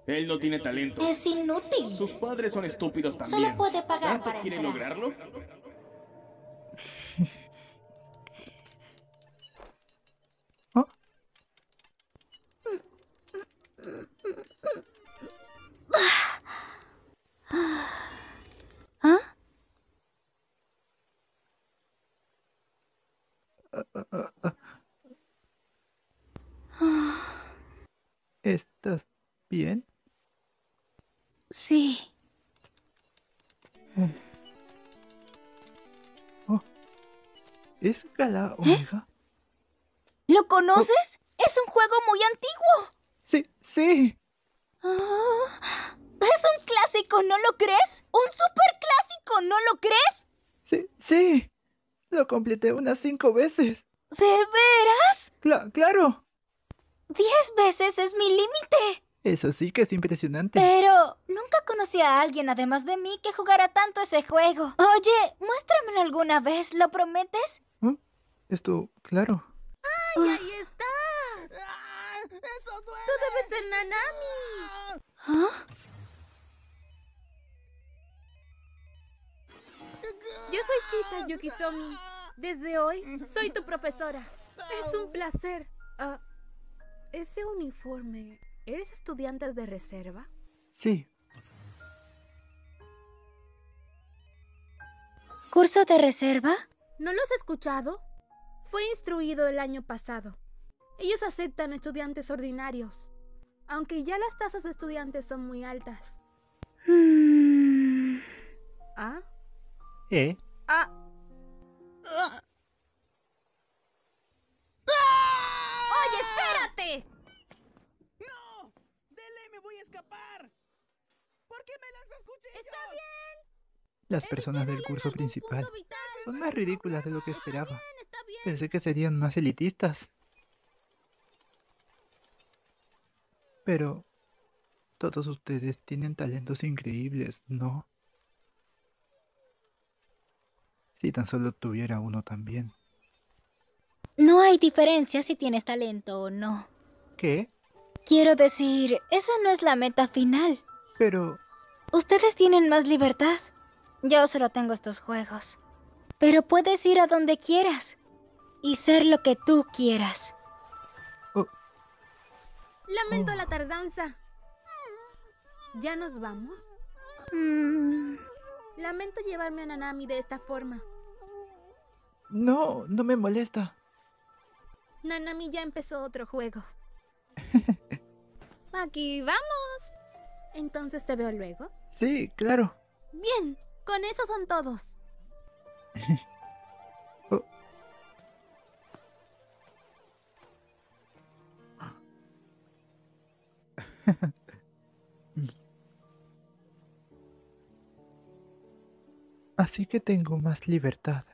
Él no tiene talento. Es inútil. Sus padres son estúpidos Solo también. puede pagar ¿Tanto para quiere entrar. lograrlo? ¿Oh? ¿Ah? ¿Estás bien? Sí. Oh, ¿es Gala Omega? ¿Lo conoces? Es un juego muy antiguo. Sí, sí. Es un clásico, ¿no lo crees? Un super clásico, ¿no lo crees? Sí, sí. Lo completé unas 5 veces. ¿De veras? Claro. 10 veces es mi límite. Eso sí que es impresionante. Pero nunca conocí a alguien además de mí que jugara tanto ese juego. Oye, muéstramelo alguna vez, ¿lo prometes? ¿Oh? Esto, claro. ¡Ay, ahí estás! ¡Eso duele! ¡Tú debes ser Nanami! ¿Ah? Yo soy Chisa Yukisomi. Desde hoy, soy tu profesora. Es un placer. Ese uniforme... ¿Eres estudiante de reserva? Sí. ¿Curso de reserva? ¿No lo has escuchado? Fue instruido el año pasado. Ellos aceptan estudiantes ordinarios, aunque ya las tasas de estudiantes son muy altas. ¿Ah? Ah, ¡Oye, espérate! ¡No! ¡De ley me voy a escapar! ¿Por qué me lanzas cuchillos? ¡Está bien! las personas del curso Algún principal punto vital. son más ridículas de lo que esperaba. Está bien. Pensé que serían más elitistas. Pero todos ustedes tienen talentos increíbles, ¿no? Si tan solo tuviera uno también. No hay diferencia si tienes talento o no. ¿Qué? Quiero decir, esa no es la meta final. Pero... Ustedes tienen más libertad. Yo solo tengo estos juegos. Pero puedes ir a donde quieras y ser lo que tú quieras. oh, Lamento la tardanza. ¿Ya nos vamos? Lamento llevarme a Nanami de esta forma. no, no me molesta. Nanami ya empezó otro juego. Aquí vamos. Entonces te veo luego. Sí, claro. Bien, con eso son todos. Oh. Así que tengo más libertad.